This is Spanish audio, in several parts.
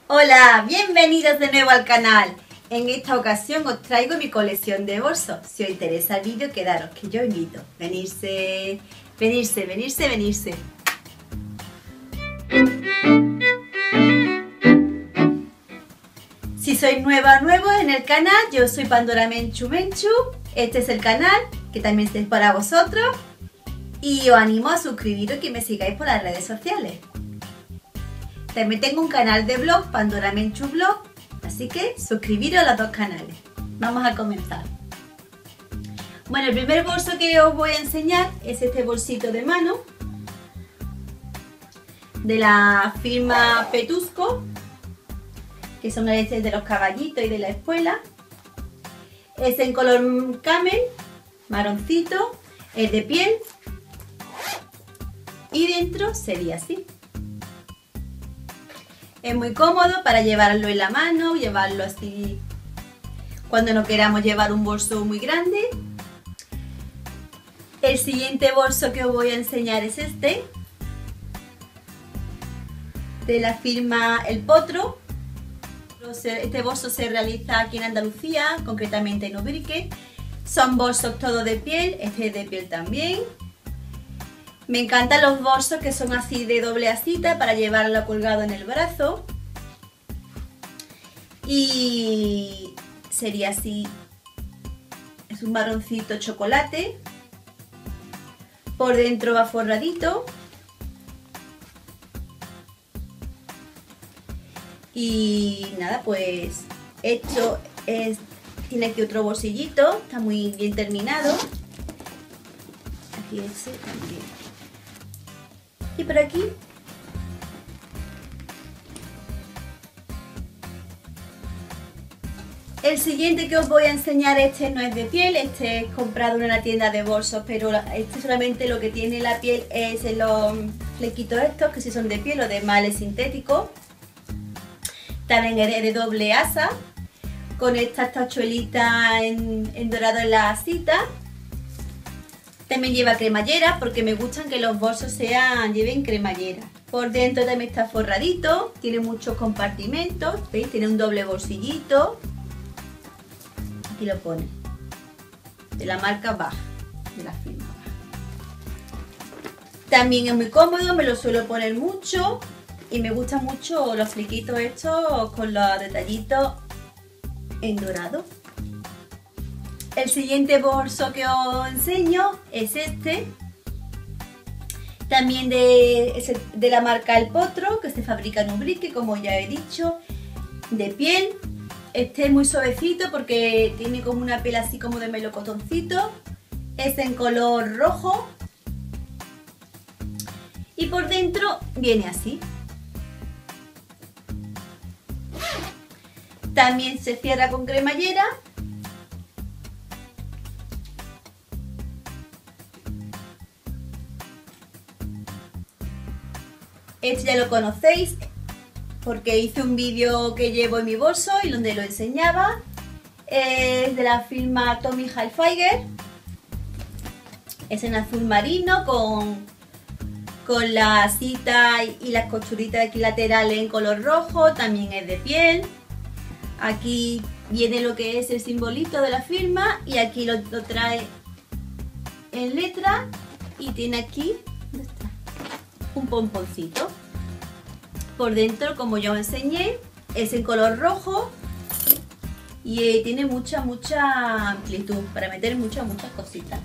Hola, bienvenidos de nuevo al canal. En esta ocasión os traigo mi colección de bolsos. Si os interesa el vídeo, quedaros, que yo invito. Venirse. Si sois nuevos en el canal, yo soy Pandora Menchu. Este es el canal, que también es para vosotros. Y os animo a suscribiros y que me sigáis por las redes sociales. También tengo un canal de blog, Pandora Menchu Blog, así que suscribiros a los dos canales. Vamos a comenzar. Bueno, el primer bolso que os voy a enseñar es este bolsito de mano de la firma Petusco, que son estos de los caballitos y de la escuela. Es en color camel, marroncito, es de piel y dentro sería así. Es muy cómodo para llevarlo en la mano, llevarlo así cuando no queramos llevar un bolso muy grande. El siguiente bolso que os voy a enseñar es este, de la firma El Potro. Este bolso se realiza aquí en Andalucía, concretamente en Ubrique. Son bolsos todos de piel, este es de piel también. Me encantan los bolsos que son así de doble asita para llevarlo colgado en el brazo. Y sería así, es un marroncito chocolate. Por dentro va forradito. Y nada, pues esto es, tiene aquí otro bolsillito, está muy bien terminado. Aquí ese también. Y por aquí el siguiente que os voy a enseñar, este no es de piel, este es comprado en una tienda de bolsos, pero este solamente lo que tiene la piel es los flequitos estos, que si son de piel o de esmalte sintético. También es de doble asa, con estas tachuelitas en dorado en la asita. También lleva cremallera, porque me gustan que los bolsos lleven cremallera. Por dentro también está forradito, tiene muchos compartimentos, ¿veis? Tiene un doble bolsillito. Aquí lo pone, de la marca Bach, de la firma Bach. También es muy cómodo, me lo suelo poner mucho y me gustan mucho los flequitos estos con los detallitos en dorado. El siguiente bolso que os enseño es este, también de la marca El Potro, que se fabrica en Ubrique, como ya he dicho, de piel. Este es muy suavecito porque tiene como una piel así como de melocotoncito. Es en color rojo y por dentro viene así. También se cierra con cremallera. Este ya lo conocéis porque hice un vídeo que llevo en mi bolso y donde lo enseñaba. Es de la firma Tommy Hilfiger. Es en azul marino con la asita y las costuritas de aquí laterales en color rojo. También es de piel. Aquí viene lo que es el simbolito de la firma y aquí lo trae en letra y tiene aquí, ¿dónde está?, un pomponcito. Por dentro, como ya os enseñé, es en color rojo y tiene mucha amplitud para meter muchas cositas.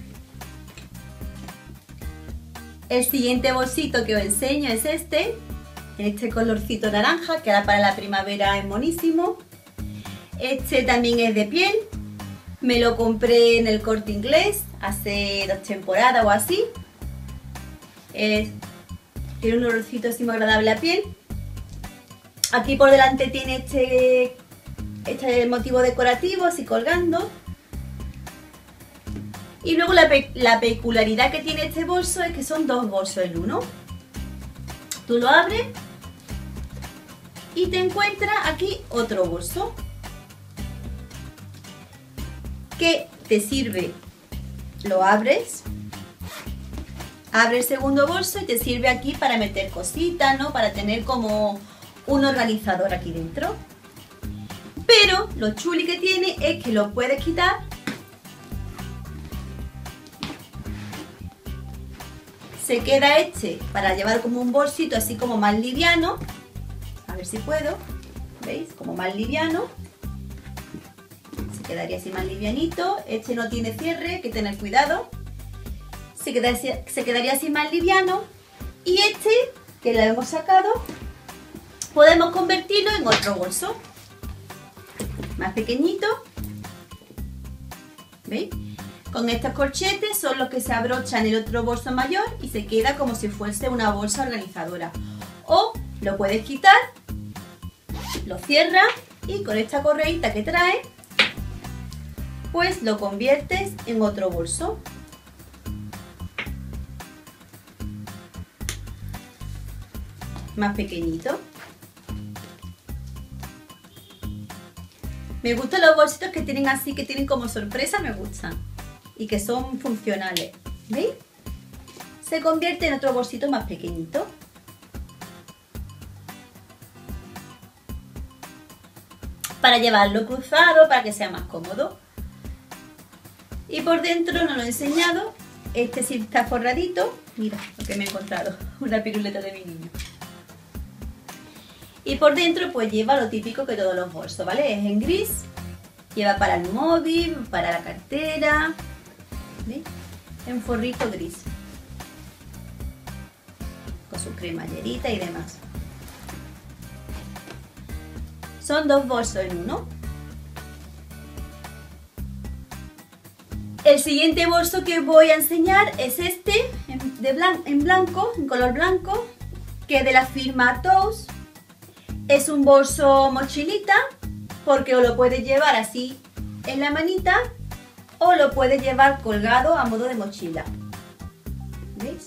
El siguiente bolsito que os enseño es este, en este colorcito naranja, que ahora para la primavera es monísimo. Este también es de piel, me lo compré en el Corte Inglés hace 2 temporadas o así. Tiene un olorcito así muy agradable a piel. Aquí por delante tiene este motivo decorativo así colgando. Y luego la peculiaridad que tiene este bolso es que son 2 bolsos en uno. Tú lo abres y te encuentras aquí otro bolso que te sirve. Lo abres, abre el segundo bolso y te sirve aquí para meter cositas, ¿no? Para tener como un organizador aquí dentro. Pero lo chuli que tiene es que lo puedes quitar se queda este para llevar como un bolsito así como más liviano. A ver si puedo, ¿veis? Como más liviano. Se quedaría así más livianito. Este no tiene cierre, hay que tener cuidado. Se quedaría así más liviano. Y este, que lo hemos sacado, podemos convertirlo en otro bolso más pequeñito. ¿Veis? Con estos corchetes son los que se abrochan en el otro bolso mayor y se queda como si fuese una bolsa organizadora. O lo puedes quitar, lo cierras y con esta correíta que trae, pues lo conviertes en otro bolso. Más pequeñito. Me gustan los bolsitos que tienen así, que tienen como sorpresa, me gustan. Y que son funcionales. ¿Veis? Se convierte en otro bolsito más pequeñito. Para llevarlo cruzado, para que sea más cómodo. Y por dentro no lo he enseñado. Este sí está forradito. Mira lo que me he encontrado. Una piruleta de mi niño. Y por dentro pues lleva lo típico que todos los bolsos, ¿vale? Es en gris. Lleva para el móvil, para la cartera. ¿Veis? En forrito gris. Con su cremallerita y demás. Son dos bolsos en uno. El siguiente bolso que os voy a enseñar es este, en blanco, en color blanco, que es de la firma Tous. Es un bolso mochilita, porque o lo puedes llevar así en la manita, o lo puedes llevar colgado a modo de mochila. ¿Veis?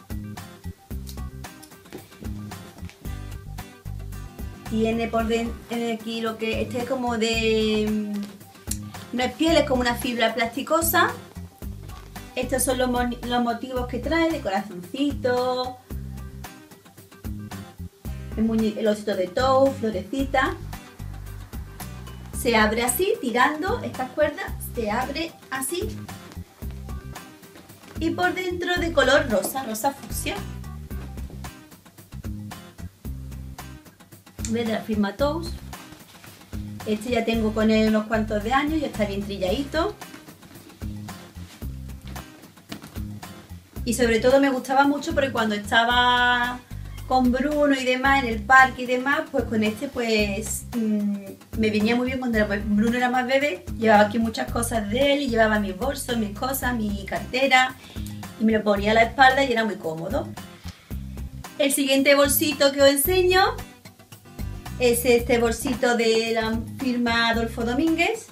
Tiene por dentro aquí lo que este es como de... no es piel, es como una fibra plasticosa. Estos son los motivos que trae, de corazoncito, el osito de Tous, florecita. Se abre así, tirando estas cuerdas, se abre así. Y por dentro de color rosa, rosa fucsia. ¿Ves? De la firma Tous. Este ya tengo con él unos cuantos de años, ya está bien trilladito. Y sobre todo me gustaba mucho porque cuando estaba con Bruno y demás, en el parque y demás, pues con este pues me venía muy bien cuando Bruno era más bebé. Llevaba aquí muchas cosas de él y llevaba mis bolsos, mis cosas, mi cartera y me lo ponía a la espalda y era muy cómodo. El siguiente bolsito que os enseño es este bolsito de la firma Adolfo Domínguez.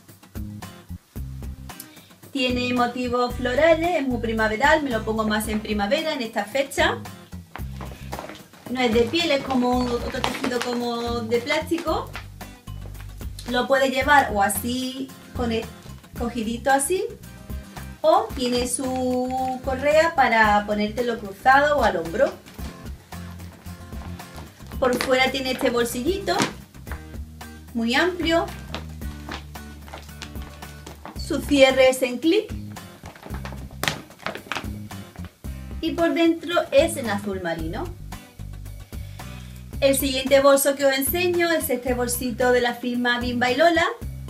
Tiene motivos florales, es muy primaveral, me lo pongo más en primavera, en esta fecha. No es de piel, es como otro tejido como de plástico. Lo puedes llevar o así, con el cogidito así, o tiene su correa para ponértelo cruzado o al hombro. Por fuera tiene este bolsillito, muy amplio. Su cierre es en clic. Y por dentro es en azul marino. El siguiente bolso que os enseño es este bolsito de la firma Bimba y Lola.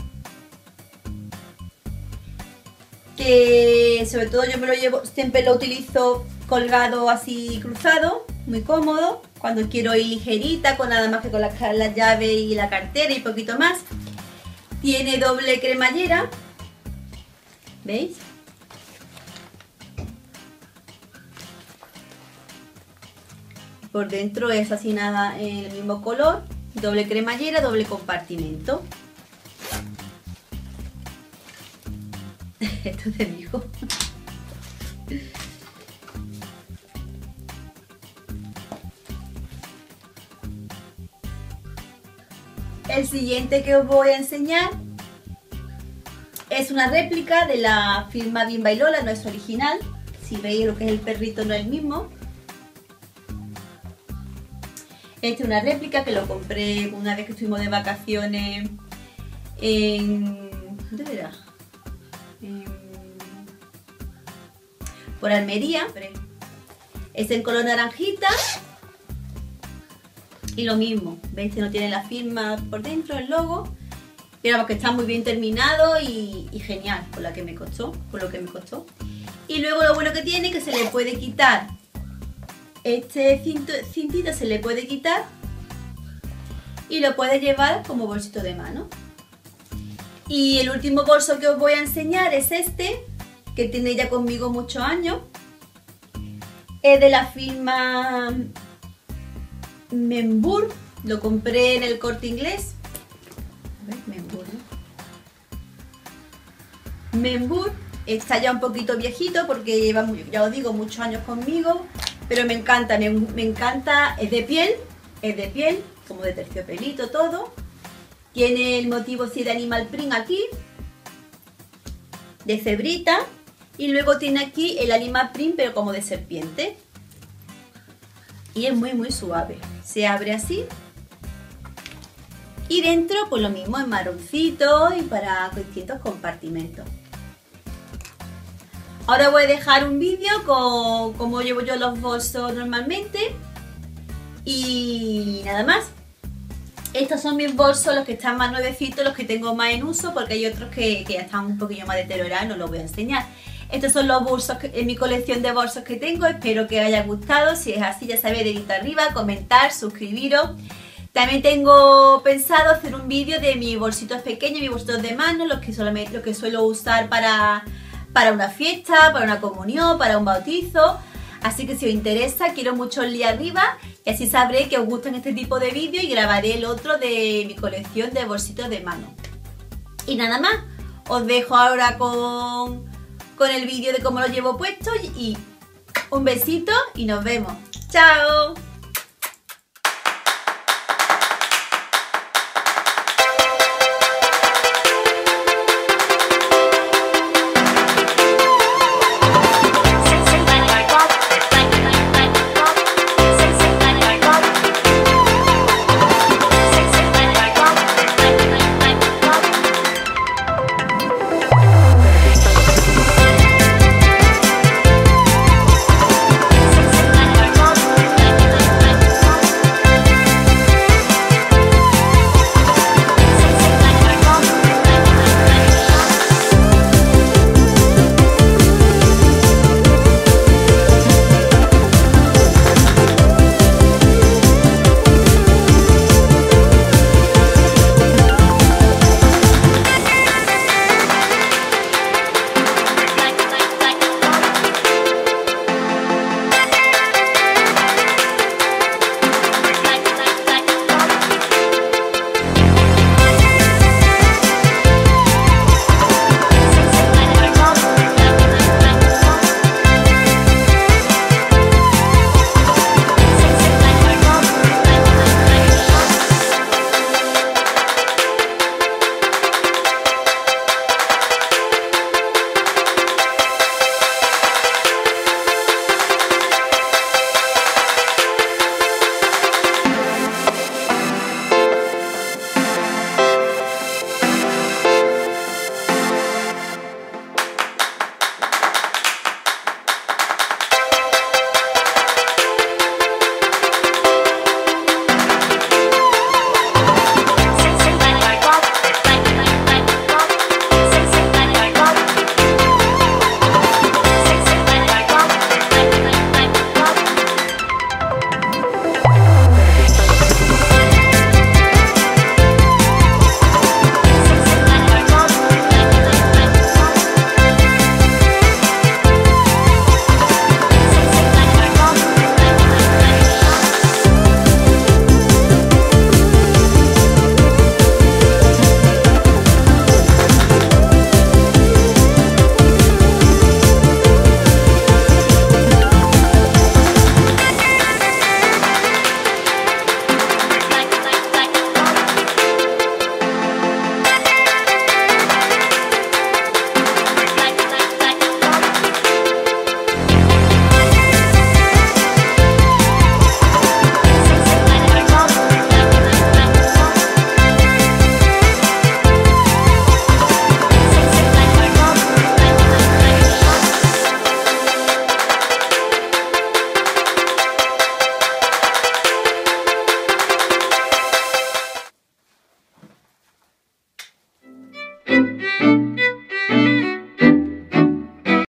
Que sobre todo yo me lo llevo, siempre lo utilizo colgado así cruzado, muy cómodo. Cuando quiero ir ligerita, con nada más que con la llave y la cartera y poquito más. Tiene doble cremallera. ¿Veis? Por dentro es así nada en el mismo color. Doble cremallera, doble compartimento. Esto te digo. El siguiente que os voy a enseñar es una réplica de la firma Bimba y Lola, no es original. Si veis lo que es el perrito no es el mismo. Este es una réplica que lo compré una vez que estuvimos de vacaciones en... ¿dónde era? Por Almería. Es en color naranjita. Y lo mismo, ¿veis? Este no tiene la firma por dentro, el logo. Pero vamos, que está muy bien terminado y genial, por lo que me costó. Y luego lo bueno que tiene es que se le puede quitar. Este cintito se le puede quitar. Y lo puedes llevar como bolsito de mano. Y el último bolso que os voy a enseñar es este, que tiene ya conmigo muchos años. Es de la firma Membur, lo compré en el Corte Inglés. A ver, Membur, ¿no? Membur está ya un poquito viejito porque lleva, ya os digo, muchos años conmigo, pero me encanta, me encanta, es de piel, como de terciopelito todo. Tiene el motivo sí de animal print aquí, de cebrita, y luego tiene aquí el animal print pero como de serpiente. Y es muy suave, se abre así. Y dentro pues lo mismo, es marroncito y para distintos compartimentos. Ahora voy a dejar un vídeo con cómo llevo yo los bolsos normalmente. Y nada más. Estos son mis bolsos, los que están más nuevecitos, los que tengo más en uso, porque hay otros que ya están un poquillo más deteriorados, no los voy a enseñar. Estos son los bolsos en mi colección de bolsos que tengo, espero que os haya gustado. Si es así, ya sabéis, dedito arriba, comentar, suscribiros. También tengo pensado hacer un vídeo de mis bolsitos pequeños, mis bolsitos de mano, los que suelo usar para una fiesta, para una comunión, para un bautizo. Así que si os interesa, quiero mucho el día arriba y así sabré que os gustan este tipo de vídeos y grabaré el otro de mi colección de bolsitos de mano. Y nada más, os dejo ahora con el vídeo de cómo lo llevo puesto y un besito y nos vemos. ¡Chao!